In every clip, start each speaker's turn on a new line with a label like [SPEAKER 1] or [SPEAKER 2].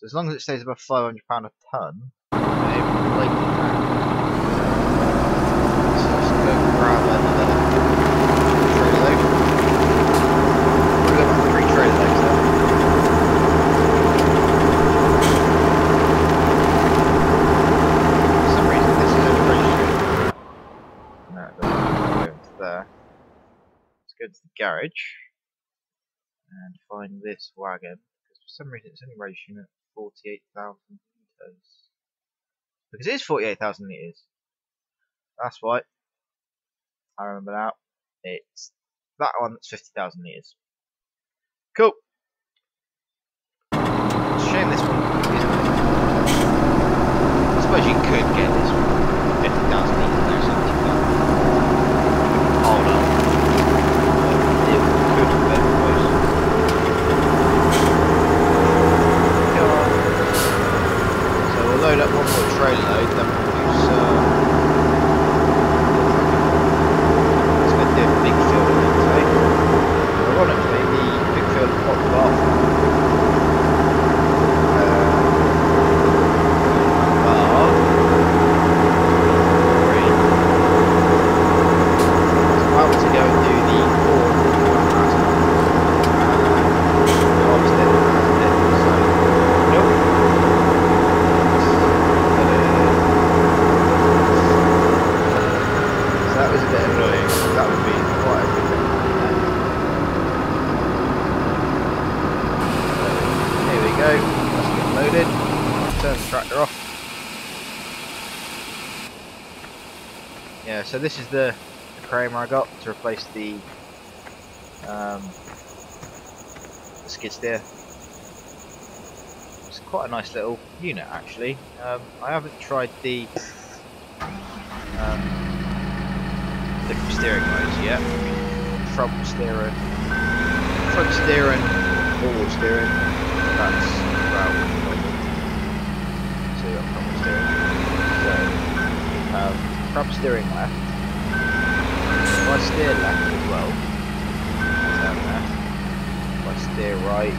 [SPEAKER 1] So as long as it stays above £500 a ton, I'm able to plate it now. So just go grab another trailer load. We're going for 3 trailer loads there. For some reason this is only registered. No, it doesn't go into there. Let's go to the garage and find this wagon, because for some reason it's only registering at 48,000 litres. Because it is 48,000 litres. That's why. I remember now. It's that one that's 50,000 litres. Cool. It's a shame this one isn't. I suppose you could get this one 50,000 litres now, 70,000. Hold on. It could have been close. So we'll load up one more trailer load, then we'll use let's go do a big field of it today. Ironically, the big field popped off. Yeah, so this is the Kramer I got to replace the skid steer. It's quite a nice little unit actually. I haven't tried the different steering modes yet. Front steering, forward steering. That's about so you've got front steering. So we have front steering left. If I steer left as well, turn left. If I steer right,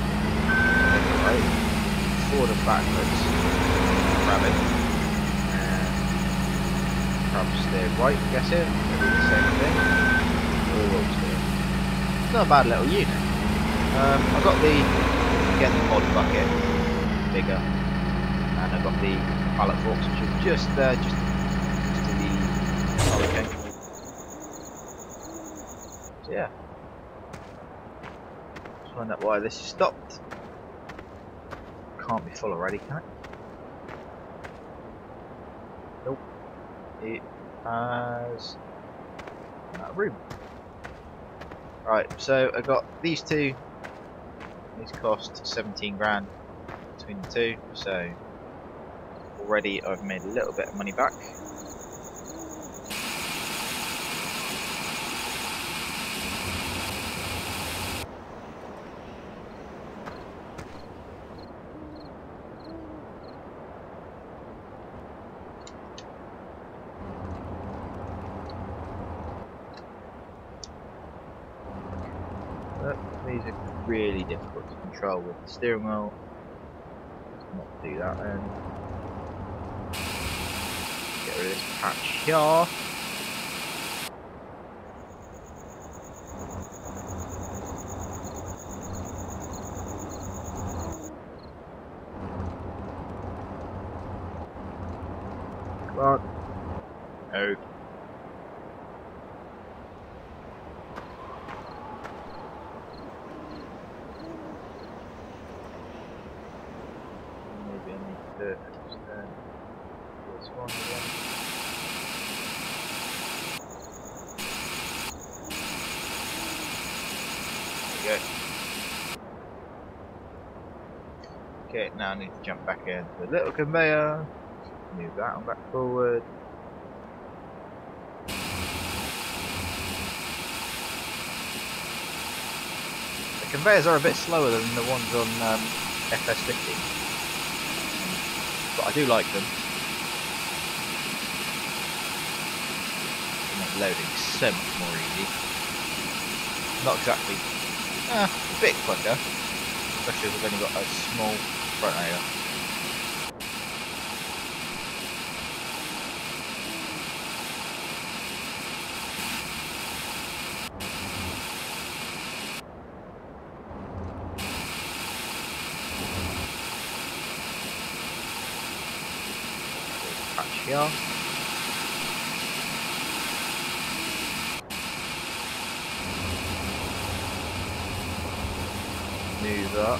[SPEAKER 1] forward and backwards, grab it, and grab steer right, guess it, do the same thing, forward steer. It's not a bad little unit. I've got the, again, the mod bucket, bigger, and I've got the pallet forks, which is just there, just to the okay. So yeah. Let's find out why this is stopped. Can't be full already, can it? Nope. It has that room. Right, so I got these two. These cost 17 grand between the two, so already I've made a little bit of money back. These are really difficult to control with the steering wheel. Let's not do that then. Get rid of this patch here. Come on. No. This one again. There we go. Okay, now I need to jump back into the little conveyor. Move that one back forward. The conveyors are a bit slower than the ones on FS50. But I do like them. They make loading so much more easy. Not exactly, a bit quicker, especially if we've only got a small front area. Patch here. Move up.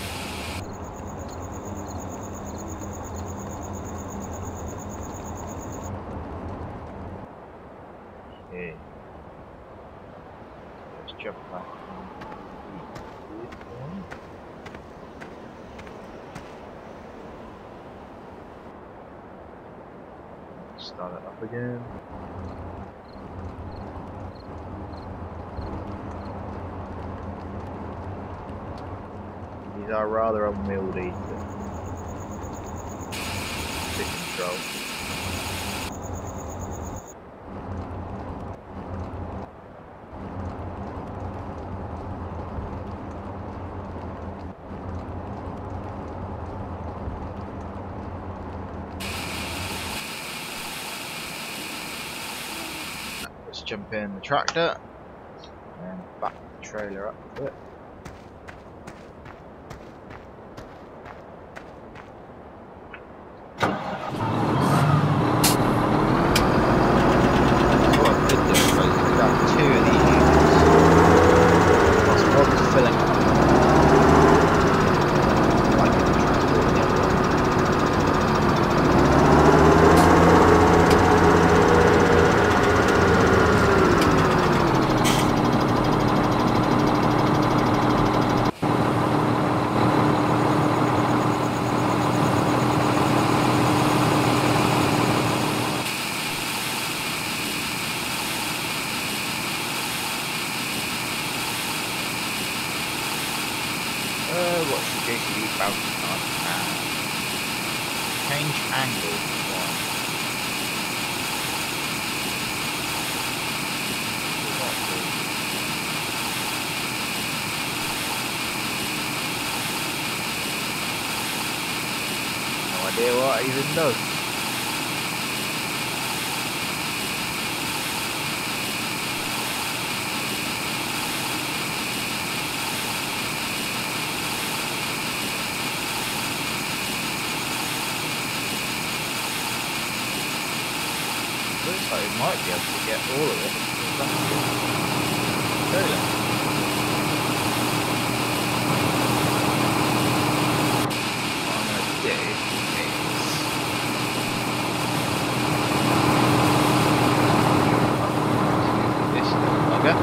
[SPEAKER 1] Okay. Let's jump back on the one. Start it up again. These are rather unwieldy to control. Let's jump in the tractor and back the trailer up to it. What's the JCB bounce on? Change angle. No idea what it even does. Looks like we might be able to get all of it. Trailer. What I'm going to do is this little bugger.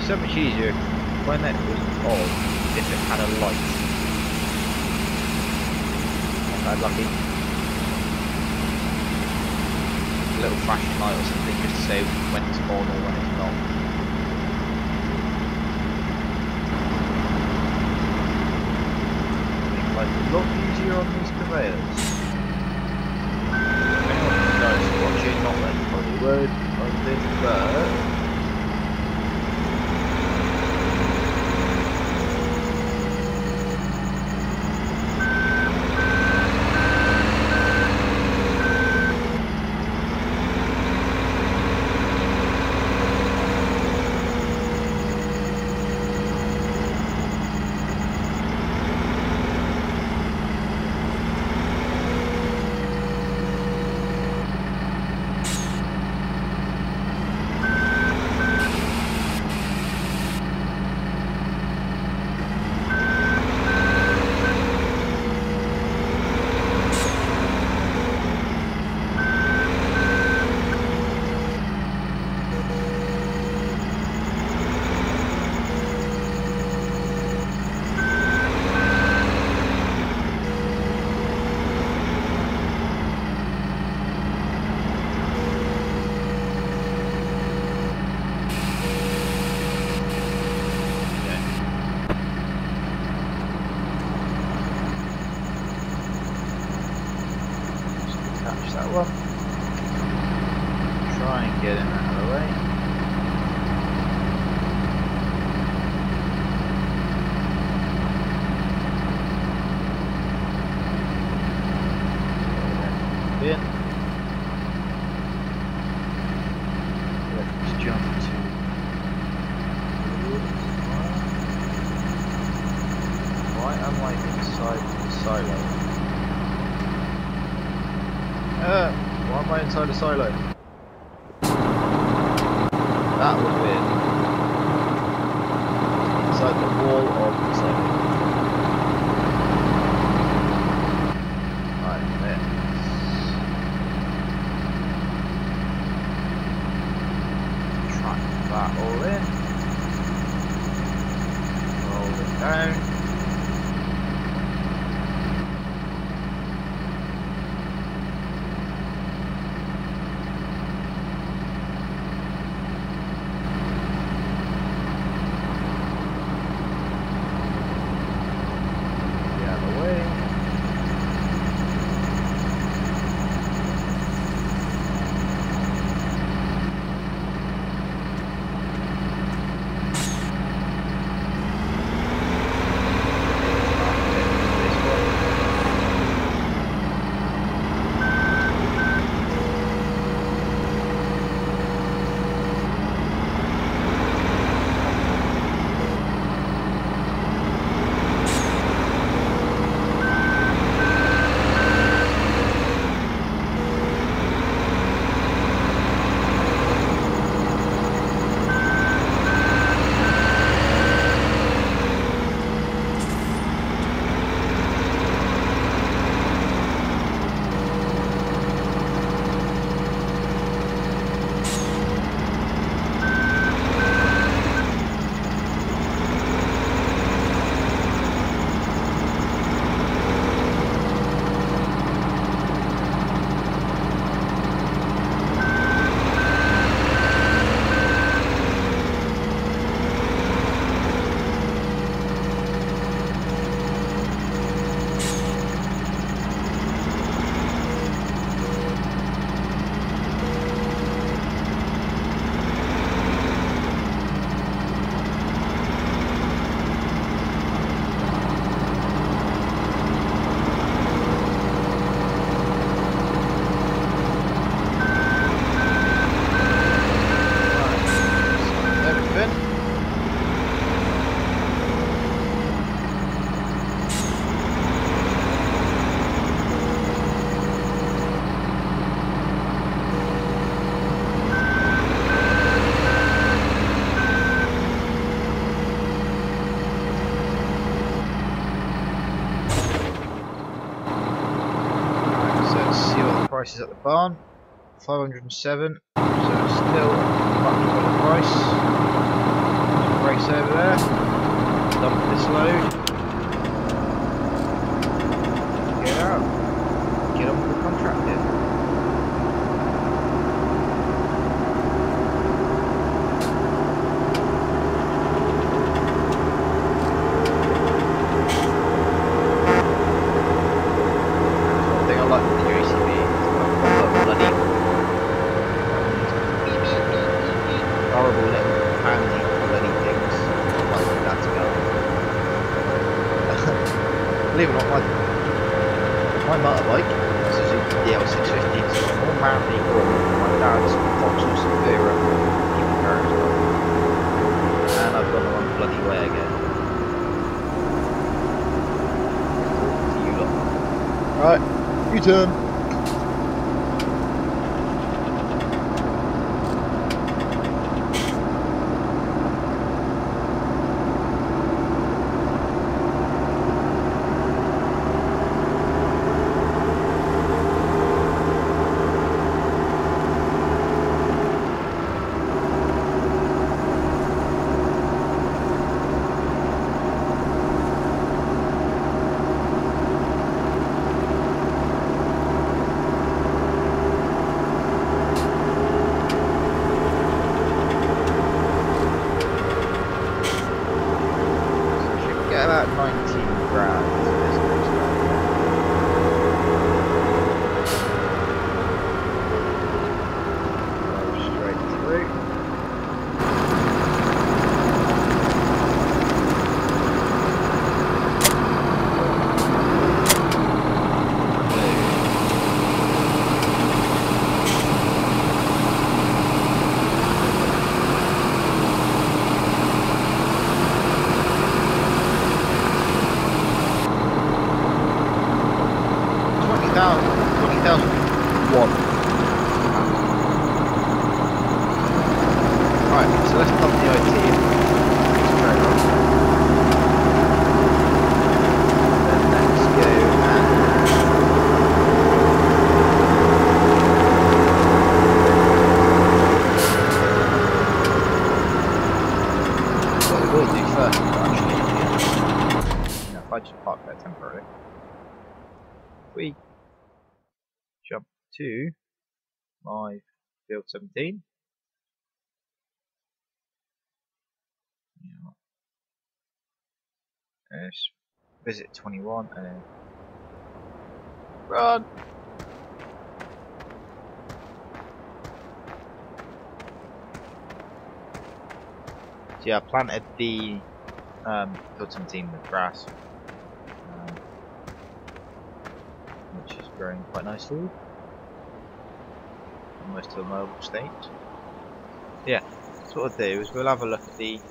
[SPEAKER 1] so much easier when it was on if it had a light. Not bad lucky. A little flashing light or something just to say when it's on or when it's not. Make life a lot easier on these conveyors. If anyone knows watching, not that you probably would, but that one. Try and get him out of the way. In. Let's jump to why am I inside the silo? Why am I inside a silo? That was weird. Inside the wall of the silo. Right, let's track that all in. Roll it down. Prices at the barn, 507, so it's still much better price. base over there. Dump this load. Get out. Get on with the contracting. Believe it or not, my motorbike, Suzuki DL650, is more manly than my dad's Vauxhall Severa keeping carriage dog. And I've gone the wrong bloody way again. To you lot. Right, U-turn. About 19 grand for this next go straight through. Right, so let's pump the IT in. Then let's go what we will do first, actually, if I just park there temporarily, we jump to my field 17. Let's visit 21 and then run. So yeah, I planted the field 17 with grass, which is growing quite nicely. Almost to a mobile state. Yeah, so what we'll do is we'll have a look at the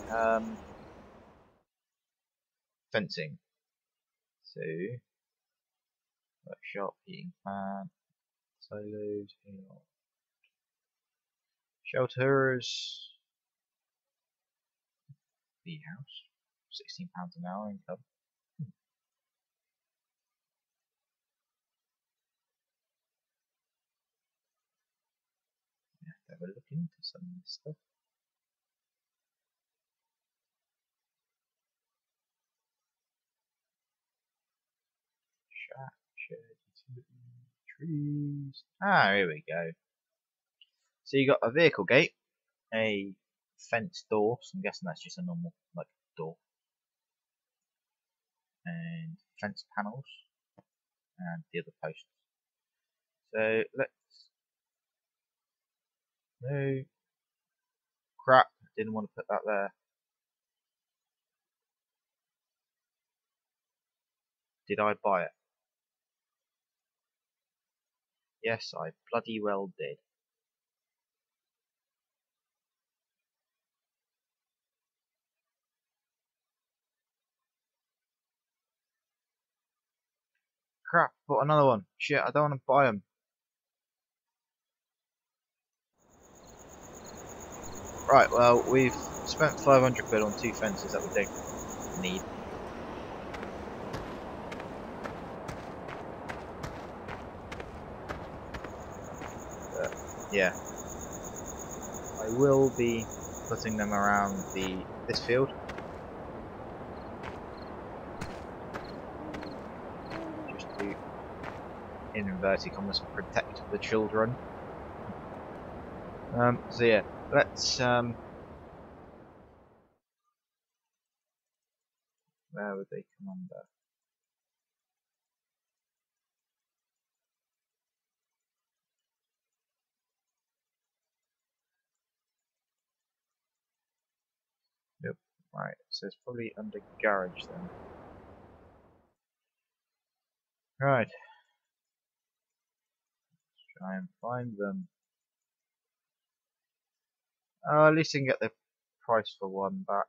[SPEAKER 1] fencing. So, workshop, heating fan, silos, shelters, bee house, £16 an hour income. Have a look into some of this stuff. Shack, shed, utility, trees. Ah, here we go. So you got a vehicle gate, a fence door, so I'm guessing that's just a normal like door, and fence panels, and the other posts. So let's. No. Crap, didn't want to put that there. Did I buy it? Yes, I bloody well did. Crap, bought another one. Shit, I don't want to buy them. Right, well, we've spent 500 quid on 2 fences that we don't need. But, yeah. I will be putting them around the this field. Just to, in inverted commas, protect the children. So yeah, let's where would they come under? Yep, right, so it's probably under garage then. Right. Let's try and find them. Oh, at least I can get the price for one back.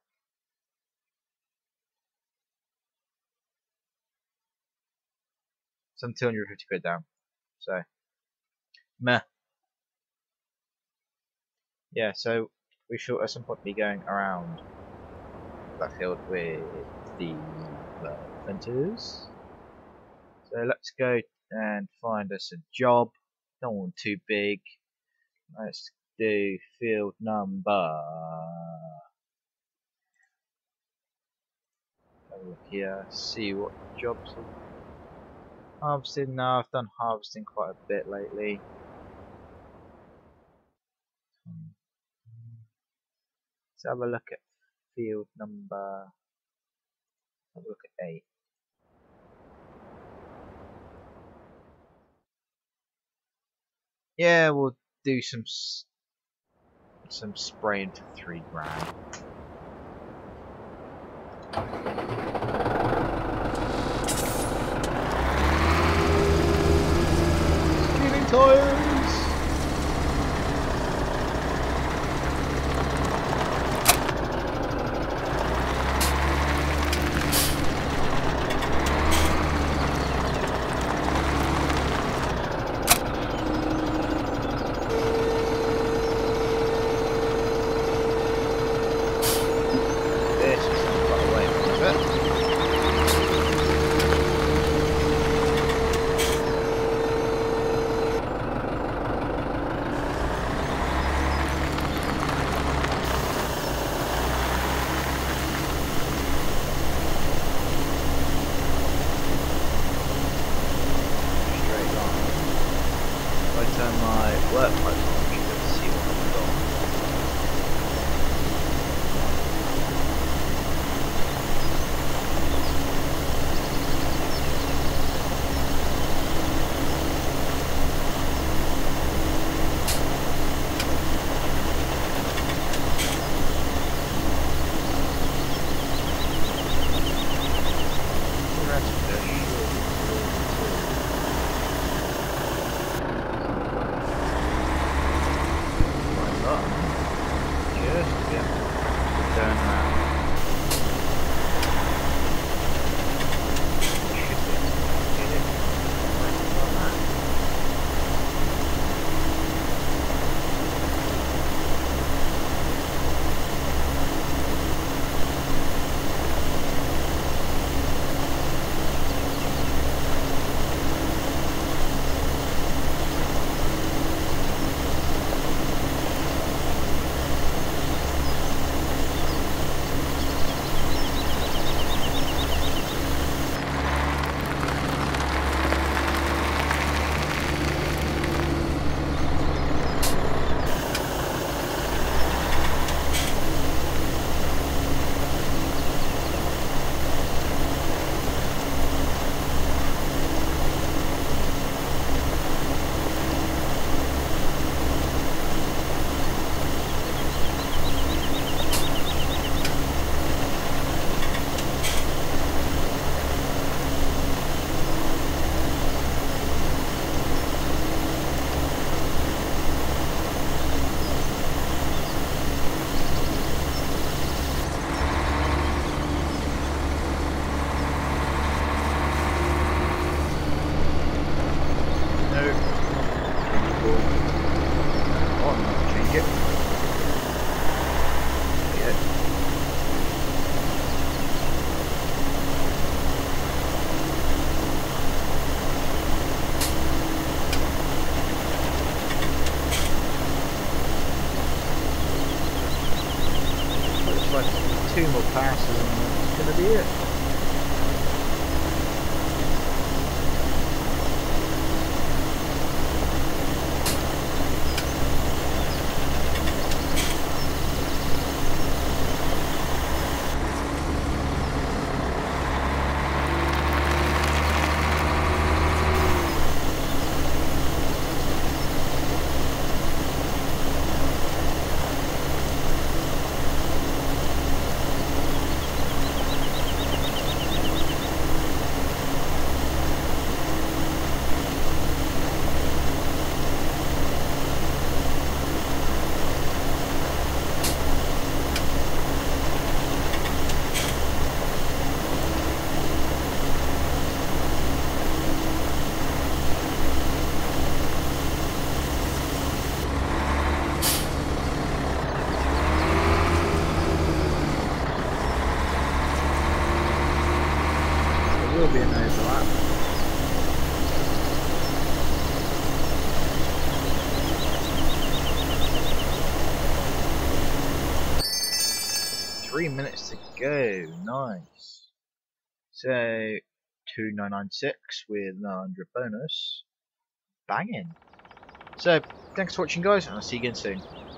[SPEAKER 1] Some 250 quid down. So meh. Yeah, so we should at some point be going around that field with the hunters. So let's go and find us a job. Don't want too big. Let's do field number. Have a look here. See what jobs. Harvesting. No, I've done harvesting quite a bit lately. Let's have a look at field number. Have a look at 8. Yeah, we'll do some spraying for 3 grand. Cleaning tires. Work quite long, you can see what I've got. will be an overlap. Minutes to go. Nice. So 2996 with 900 bonus. Banging. So thanks for watching, guys, and I'll see you again soon.